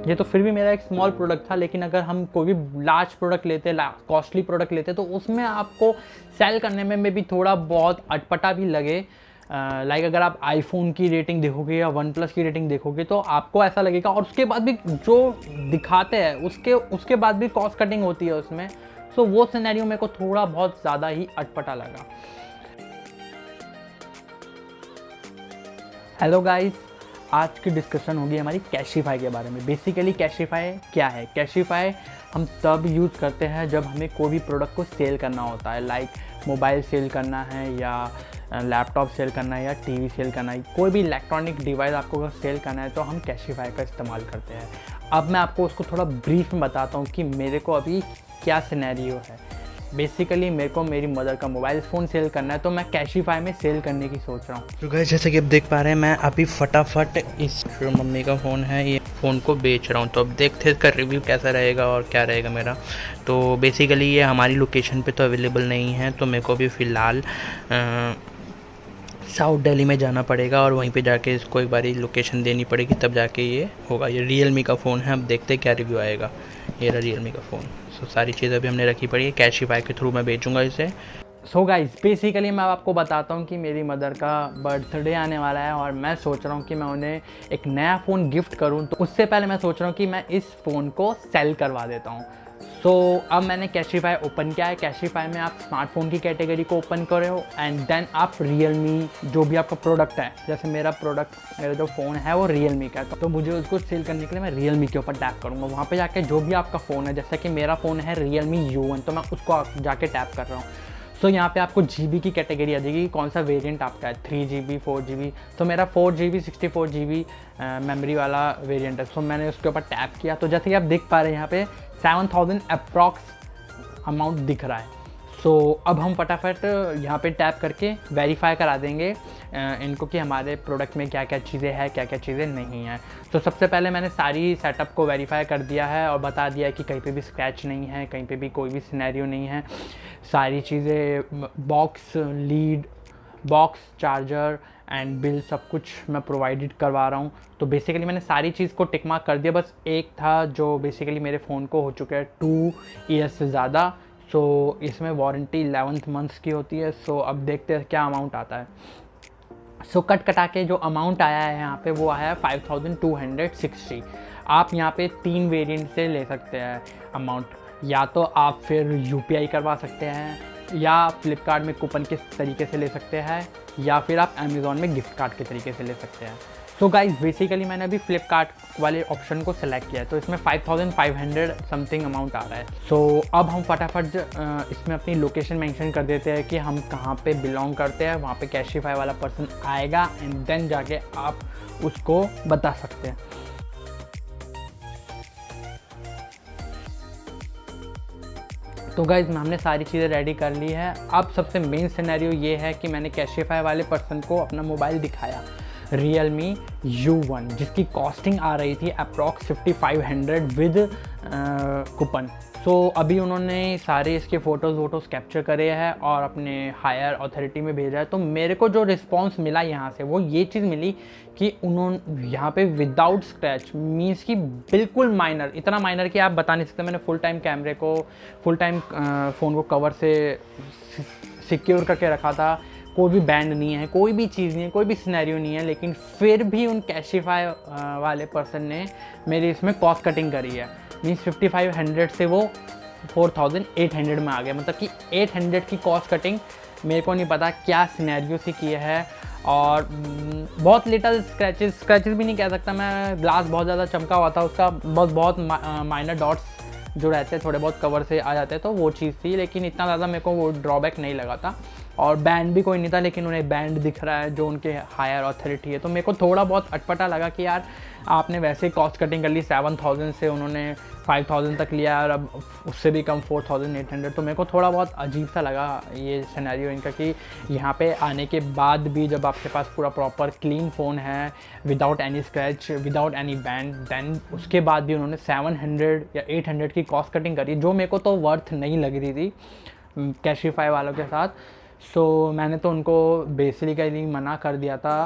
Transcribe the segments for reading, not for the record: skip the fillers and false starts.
ये तो फिर भी मेरा एक स्मॉल प्रोडक्ट था, लेकिन अगर हम कोई भी लार्ज प्रोडक्ट लेते, कॉस्टली प्रोडक्ट लेते, तो उसमें आपको सेल करने में भी थोड़ा बहुत अटपटा भी लगे। लाइक अगर आप आईफोन की रेटिंग देखोगे या वन प्लस की रेटिंग देखोगे तो आपको ऐसा लगेगा, और उसके बाद भी जो दिखाते हैं उसके बाद भी कॉस्ट कटिंग होती है उसमें। सो वो सिनेरियो मेरे को थोड़ा बहुत ज़्यादा ही अटपटा लगा। हेलो गाइस, आज की डिस्कशन होगी हमारी कैशिफाई के बारे में। बेसिकली कैशिफाई क्या है? कैशिफाई हम तब यूज़ करते हैं जब हमें कोई भी प्रोडक्ट को सेल करना होता है, लाइक मोबाइल सेल करना है या लैपटॉप सेल करना है या टीवी सेल करना है। कोई भी इलेक्ट्रॉनिक डिवाइस आपको अगर सेल करना है तो हम कैशिफाई का इस्तेमाल करते हैं। अब मैं आपको उसको थोड़ा ब्रीफ में बताता हूँ कि मेरे को अभी क्या सिनेरियो है। बेसिकली मेरे को मेरी मदर का मोबाइल फ़ोन सेल करना है, तो मैं कैशिफाई में सेल करने की सोच रहा हूँ। तो गाइस, जैसे कि आप देख पा रहे हैं, मैं अभी फटाफट इस जो मम्मी का फ़ोन है, ये फ़ोन को बेच रहा हूँ। तो अब देखते हैं इसका रिव्यू कैसा रहेगा और क्या रहेगा मेरा। तो बेसिकली ये हमारी लोकेशन पे तो अवेलेबल नहीं है, तो मेरे को भी फ़िलहाल साउथ दिल्ली में जाना पड़ेगा और वहीं पे जाके इसको एक बारी लोकेशन देनी पड़ेगी, तब जाके ये होगा। ये रियलमी का फ़ोन है, अब देखते हैं क्या रिव्यू आएगा। ये रहा रियलमी का फ़ोन। सो सारी चीज़ अभी हमने रखी पड़ी है, कैशिफाई के थ्रू मैं बेचूंगा इसे। सो गाइस, बेसिकली मैं आपको बताता हूँ कि मेरी मदर का बर्थडे आने वाला है और मैं सोच रहा हूँ कि मैं उन्हें एक नया फ़ोन गिफ्ट करूँ। तो उससे पहले मैं सोच रहा हूँ कि मैं इस फ़ोन को सेल करवा देता हूँ। सो अब मैंने कैशिफाई ओपन किया है। कैशिफाई में आप स्मार्टफोन की कैटेगरी को ओपन करे हो एंड देन आप रियलमी जो भी आपका प्रोडक्ट है, जैसे मेरा जो फ़ोन है वो रियलमी का है, तो मुझे उसको सेल करने के लिए मैं रियलमी के ऊपर टैप करूँगा। वहाँ पे जाके जो भी आपका फ़ोन है, जैसे कि मेरा फ़ोन है रियलमी U1, तो मैं उसको जाके टैप कर रहा हूँ। सो यहाँ पे आपको GB की कैटेगरी आ जाएगी, कौन सा वेरिएंट आपका है, 3GB 4GB। तो मेरा 4GB 64GB मेमोरी वाला वेरिएंट है। सो मैंने उसके ऊपर टैप किया, तो जैसे कि आप देख पा रहे हैं यहाँ पे 7000 अप्रॉक्स अमाउंट दिख रहा है। सो अब हम फटाफट यहाँ पे टैप करके वेरीफाई करा देंगे इनको कि हमारे प्रोडक्ट में क्या क्या चीज़ें हैं, क्या क्या चीज़ें नहीं हैं। तो सबसे पहले मैंने सारी सेटअप को वेरीफाई कर दिया है और बता दिया है कि कहीं पे भी स्क्रैच नहीं है, कहीं पे भी कोई भी सिनेरियो नहीं है। सारी चीज़ें बॉक्स चार्जर एंड बिल सब कुछ मैं प्रोवाइडेड करवा रहा हूँ। तो बेसिकली मैंने सारी चीज़ को टिक मार्क कर दिया। बस एक था जो बेसिकली मेरे फ़ोन को हो चुके हैं 2 ईयर्स से ज़्यादा। सो इसमें वारंटी 11 मंथ्स की होती है। सो अब देखते हैं क्या अमाउंट आता है। सो कटा के जो अमाउंट आया है यहाँ पे वो आया है 5260। आप यहाँ पे 3 वेरिएंट से ले सकते हैं अमाउंट। या तो आप फिर UPI करवा सकते हैं, या फ्लिपकार्ट में कूपन के तरीके से ले सकते हैं, या फिर आप अमेज़ॉन में गिफ्ट कार्ड के तरीके से ले सकते हैं। सो गाइस, बेसिकली मैंने अभी फ्लिपकार्ट वाले ऑप्शन को सिलेक्ट किया है, तो इसमें 5500 समथिंग अमाउंट आ रहा है। सो अब हम फटाफट इसमें अपनी लोकेशन मेंशन कर देते हैं कि हम कहाँ पे बिलोंग करते हैं। वहाँ पे कैशिफाई वाला पर्सन आएगा एंड देन जाके आप उसको बता सकते हैं। तो गाइज, हमने सारी चीज़ें रेडी कर ली है। अब सबसे मेन सिनेरियो ये है कि मैंने कैशिफाई वाले पर्सन को अपना मोबाइल दिखाया, रियलमी U1, जिसकी कॉस्टिंग आ रही थी अप्रॉक्स 5500 विद कूपन। सो अभी उन्होंने सारे इसके फ़ोटोज़ कैप्चर करे हैं और अपने हायर अथॉरिटी में भेजा है। तो मेरे को जो रिस्पांस मिला यहाँ से वो ये चीज़ मिली कि उन्होंने यहाँ पे विदाउट स्क्रैच मीन्स कि बिल्कुल माइनर, इतना माइनर कि आप बता नहीं सकते। मैंने फुल टाइम फ़ोन को कवर से सिक्योर करके रखा था, कोई भी बैंड नहीं है, कोई भी चीज़ नहीं है, कोई भी सिनेरियो नहीं है, लेकिन फिर भी उन कैशिफाई वाले पर्सन ने मेरी इसमें कॉस्ट कटिंग करी है। मीन्स 5500 से वो 4800 में आ गया। मतलब कि 800 की कॉस्ट कटिंग मेरे को नहीं पता क्या सिनेरियो से किया है। और बहुत लिटल स्क्रैचेस भी नहीं कह सकता मैं, ग्लास बहुत ज़्यादा चमका हुआ था उसका, बहुत माइनर डॉट्स जो रहते हैं थोड़े बहुत कवर से आ जाते हैं, तो वो चीज़ थी। लेकिन इतना ज़्यादा मेरे को वो ड्रॉबैक नहीं लगा था। और बैंड भी कोई नहीं था, लेकिन उन्हें बैंड दिख रहा है जो उनके हायर अथॉरिटी है। तो मेरे को थोड़ा बहुत अटपटा लगा कि यार आपने वैसे ही कॉस्ट कटिंग कर ली, 7000 से उन्होंने 5000 तक लिया और अब उससे भी कम 4800। तो मेरे को थोड़ा बहुत अजीब सा लगा ये सिनेरियो इनका कि यहाँ पे आने के बाद भी जब आपके पास पूरा प्रॉपर क्लीन फ़ोन है, without any scratch, without any band, then उसके बाद भी उन्होंने 700 या 800 की कॉस्ट कटिंग करी, जो मेरे को तो वर्थ नहीं लग रही थी कैशिफाई वालों के साथ। सो मैंने तो उनको बेसिकली मना कर दिया था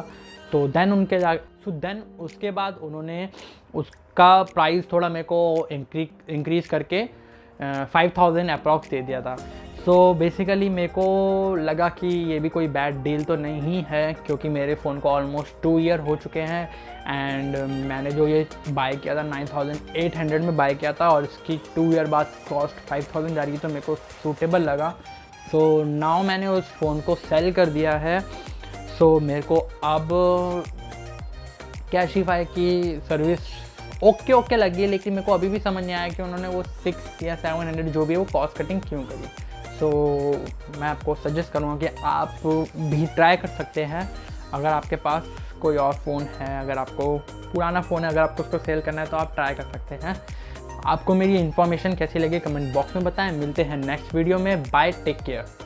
तो देन उसके बाद उन्होंने उसका प्राइस थोड़ा मेरे को इंक्रीज़ करके 5000 अप्रॉक्स दे दिया था। सो बेसिकली मेरे को लगा कि ये भी कोई बैड डील तो नहीं है, क्योंकि मेरे फ़ोन को ऑलमोस्ट 2 ईयर हो चुके हैं एंड मैंने जो ये बाय किया था 9800 में बाय किया था और इसकी 2 ईयर बाद कॉस्ट 5000 जा रही है, तो मेरे को सूटेबल लगा। सो नाउ मैंने उस फ़ोन को सेल कर दिया है। सो मेरे को अब कैशिफाई की सर्विस ओके लगी है, लेकिन मेरे को अभी भी समझ नहीं आया कि उन्होंने वो 600 या 700 जो भी है वो कॉस्ट कटिंग क्यों करी। सो मैं आपको सजेस्ट करूँगा कि आप भी ट्राई कर सकते हैं। अगर आपके पास कोई और फ़ोन है, अगर आपको पुराना फ़ोन है, अगर आपको उसको सेल करना है तो आप ट्राई कर सकते हैं। आपको मेरी इन्फॉर्मेशन कैसी लगी कमेंट बॉक्स में बताएं। मिलते हैं नेक्स्ट वीडियो में। Bye, take care.